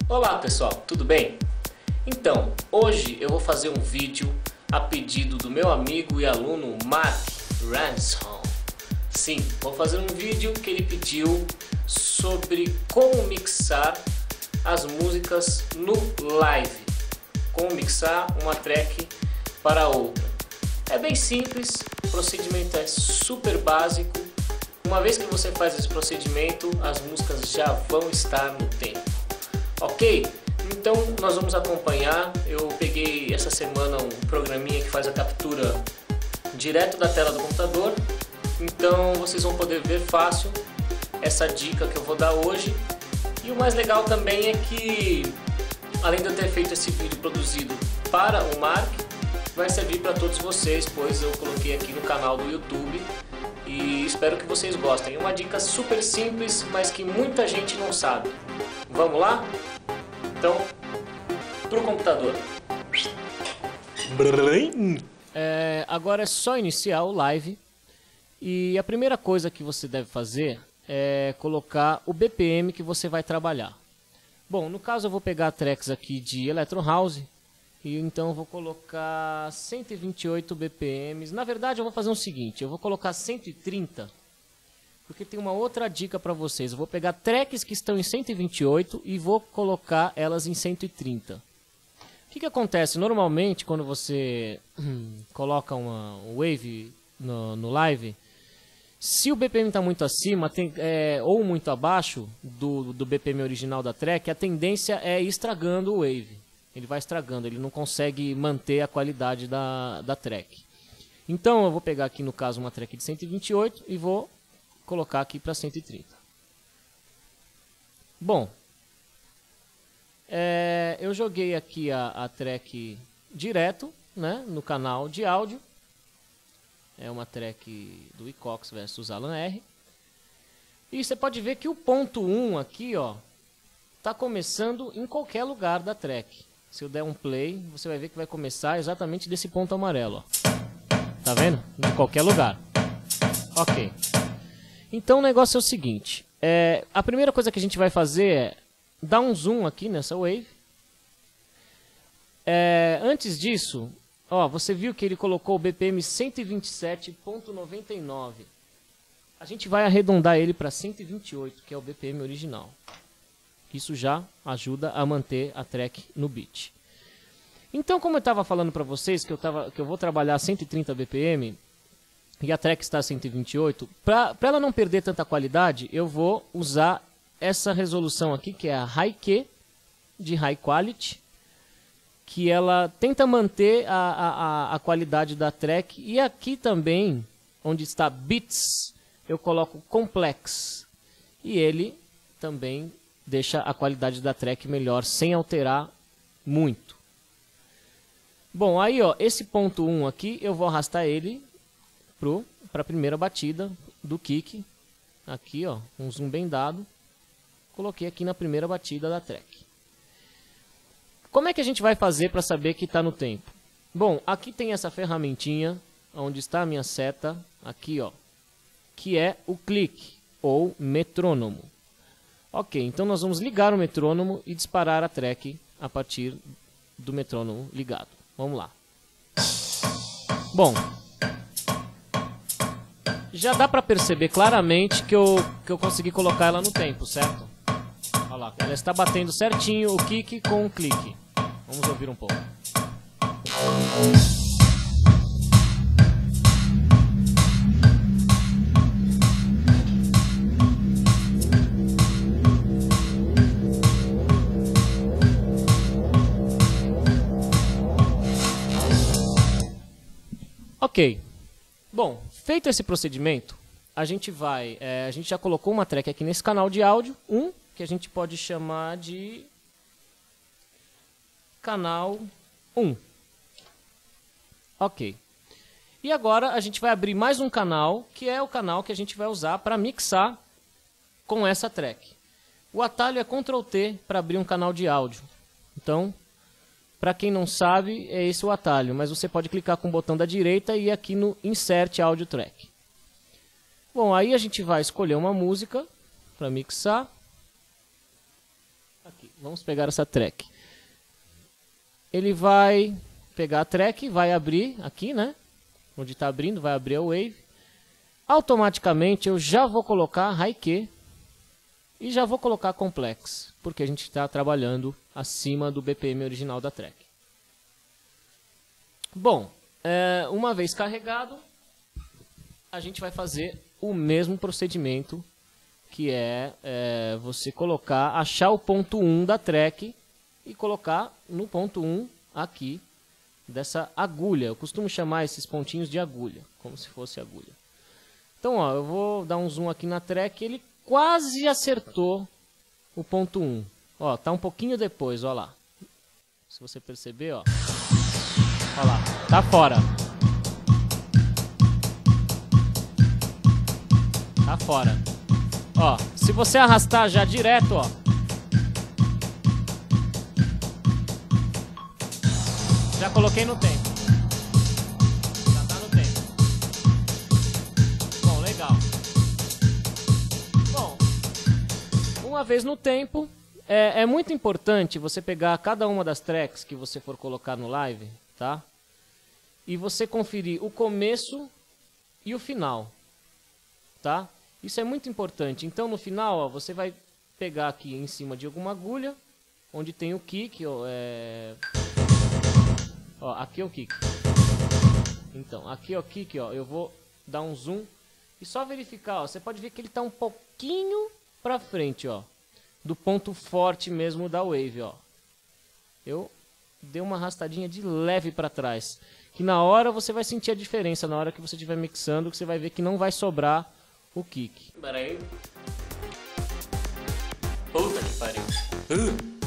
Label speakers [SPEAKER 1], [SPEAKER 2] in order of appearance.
[SPEAKER 1] Olá pessoal, tudo bem? Então, hoje eu vou fazer um vídeo a pedido do meu amigo e aluno Mark Ransom. Sim, vou fazer um vídeo que ele pediu sobre como mixar as músicas no live. Como mixar uma track para outra. É bem simples, o procedimento é super básico. Uma vez que você faz esse procedimento, as músicas já vão estar no tempo. Ok? Então nós vamos acompanhar. Eu peguei essa semana um programinha que faz a captura direto da tela do computador. Então vocês vão poder ver fácil essa dica que eu vou dar hoje. E o mais legal também é que, além de eu ter feito esse vídeo produzido para o Mark, vai servir para todos vocês, pois eu coloquei aqui no canal do YouTube. E espero que vocês gostem. É uma dica super simples, mas que muita gente não sabe. Vamos lá? Então, pro computador. Agora é só iniciar o live. E a primeira coisa que você deve fazer é colocar o BPM que você vai trabalhar. Bom, no caso eu vou pegar tracks aqui de Electro House. E então eu vou colocar 128 BPMs. Na verdade eu vou fazer o seguinte, eu vou colocar 130, porque tem uma outra dica para vocês. Eu vou pegar tracks que estão em 128 e vou colocar elas em 130. O que acontece? Normalmente quando você coloca uma wave no live, se o BPM está muito acima ou muito abaixo do BPM original da track, a tendência é ir estragando o wave. Ele vai estragando, ele não consegue manter a qualidade da track. Então eu vou pegar aqui no caso uma track de 128 e vou colocar aqui para 130. Bom, eu joguei aqui a track direto, né, no canal de áudio. É uma track do Icox versus Alan R. E você pode ver que o ponto 1 aqui, ó, tá começando em qualquer lugar da track. Se eu der um play, você vai ver que vai começar exatamente desse ponto amarelo, ó. Tá vendo? De qualquer lugar. Ok. Então o negócio é o seguinte. A primeira coisa que a gente vai fazer é dar um zoom aqui nessa wave. Antes disso, ó, você viu que ele colocou o BPM 127.99. A gente vai arredondar ele para 128, que é o BPM original. Isso já ajuda a manter a track no beat. Então, como eu estava falando para vocês que eu vou trabalhar 130 BPM e a track está a 128, para ela não perder tanta qualidade, eu vou usar essa resolução aqui, que é a High Q de High Quality, que ela tenta manter a qualidade da track. E aqui também, onde está Beats, eu coloco Complex. E ele também deixa a qualidade da track melhor, sem alterar muito. Bom, aí ó, esse ponto 1 aqui, eu vou arrastar ele para a primeira batida do kick. Aqui ó, um zoom bem dado. Coloquei aqui na primeira batida da track. Como é que a gente vai fazer para saber que está no tempo? Bom, aqui tem essa ferramentinha, onde está a minha seta, aqui ó, que é o clique, ou metrônomo. Ok, então nós vamos ligar o metrônomo e disparar a track a partir do metrônomo ligado. Vamos lá. Bom, já dá para perceber claramente que eu consegui colocar ela no tempo, certo? Olha lá, ela está batendo certinho o kick com o clique. Vamos ouvir um pouco. Ok, bom, feito esse procedimento, a gente já colocou uma track aqui nesse canal de áudio, que a gente pode chamar de canal 1. Ok, e agora a gente vai abrir mais um canal, que é o canal que a gente vai usar para mixar com essa track. O atalho é Ctrl T para abrir um canal de áudio, então... Para quem não sabe, é esse o atalho, mas você pode clicar com o botão da direita e ir aqui no Insert Audio Track. Bom, aí a gente vai escolher uma música para mixar. Aqui. Vamos pegar essa track. Ele vai pegar a track, vai abrir aqui, né? Onde está abrindo, vai abrir a Wave. Automaticamente eu já vou colocar High Q e já vou colocar Complex, porque a gente está trabalhando acima do BPM original da track. Bom, uma vez carregado, a gente vai fazer o mesmo procedimento, que é você achar o ponto 1 da track e colocar no ponto 1 aqui dessa agulha. Eu costumo chamar esses pontinhos de agulha, como se fosse agulha. Então, ó, eu vou dar um zoom aqui na track, ele quase acertou o ponto 1. Ó, tá um pouquinho depois, ó lá. Se você perceber, ó. Ó lá, tá fora. Tá fora. Ó, se você arrastar já direto, ó. Já coloquei no tempo. Já tá no tempo. Bom, legal. Bom, uma vez no tempo, é muito importante você pegar cada uma das tracks que você for colocar no live, tá? E você conferir o começo e o final, tá? Isso é muito importante. Então, no final, ó, você vai pegar aqui em cima de alguma agulha, onde tem o kick, ó, ó, aqui é o kick. Então, aqui é o kick, ó, eu vou dar um zoom e só verificar, ó, você pode ver que ele está um pouquinho para frente, ó, do ponto forte mesmo da Wave, ó. Eu dei uma arrastadinha de leve para trás, que na hora você vai sentir a diferença, na hora que você estiver mixando, que você vai ver que não vai sobrar o kick.
[SPEAKER 2] Pera aí. Puta que pariu.